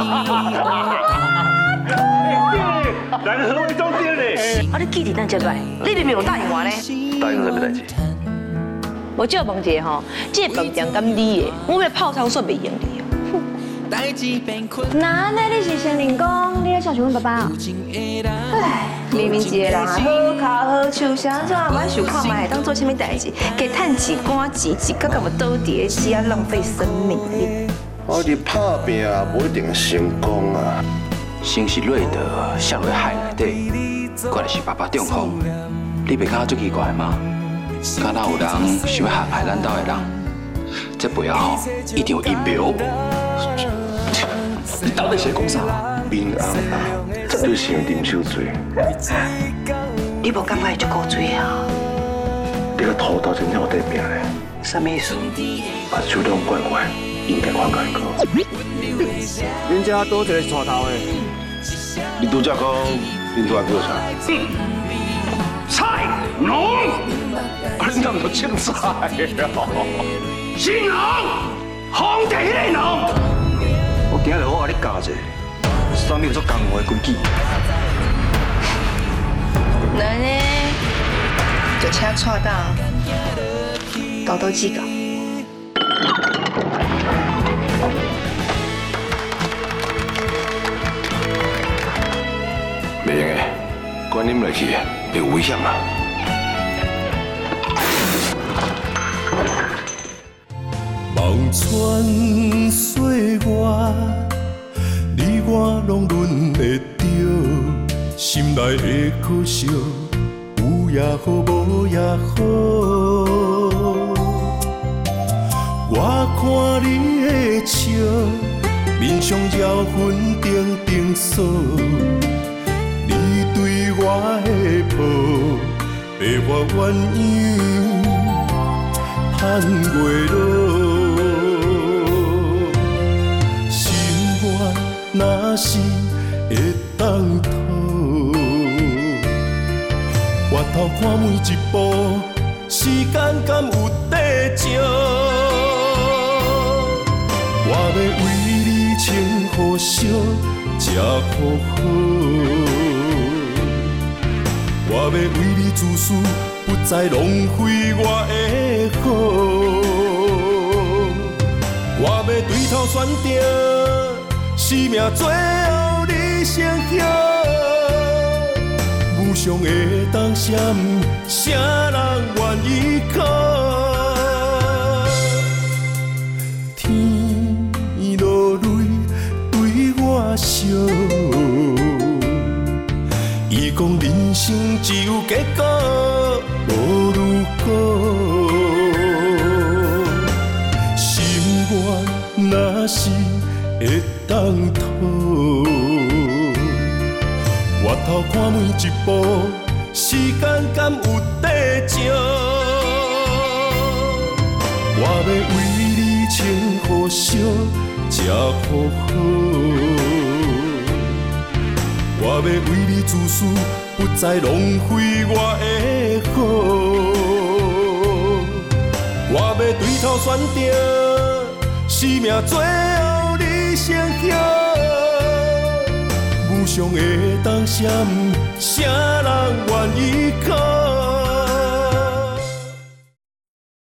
然何为中间呢？ 啊，你记伫咱接来，你明明有答应我呢。 答应什么代志？ 我借问一下吼，这饭店敢你的，我要泡汤煞袂用你。 那你是先人讲，你咧孝顺阮爸爸？唉，明明一个人好脚好手，啥怎啊歹想看卖当做什么代志？加趁钱赶钱，一个个要倒地的死啊，浪费生命你。 我伫打拼啊，不一定成功啊。 先是瑞德下落海内底，过来是爸爸中风，你袂感觉足奇怪吗？敢若有人想要害害咱兜的人，这背后一定有阴谋。你到底是讲啥？ 明暗啊，绝对是用啉酒醉。 你无感觉伊足古锥啊？ 你个头头真正有得命嘞， 什么意思？ 目睭拢怪怪，应该看开个。 恁家多一个是带头的。 你拄则讲，恁拄仔叫啥？ 菜农，啊，你怎么都姓蔡啊？姓农，皇帝迄个农。 我今日我甲你教者，啥物做江湖的规矩。 那呢，就车带到倒几个？ 袂用的，关啉落去会有危险啊！ 望穿岁月，你我拢轮会着，心内的可惜，有也好，无也好。我看你的笑，面上妖魂定定锁。你对我的抱，白发鸳鸯盼月落。若是会当讨，回头看每一步，时间敢有地照？我要为你穿好烧，吃好好，我要为你自私，不再浪费我的好，我要对头选定。生命最后你先晓，无常的当闪，啥人愿意靠？天落泪对我笑，伊讲人生只有结果，无如果。心愿若是会当讨，回头看每一步，时间敢有地照？我要为你穿好烧，吃好好，我要为你自私，不再浪费我的好，我要对头选定，生命最后你先晓。无常的当闪，啥人愿意靠？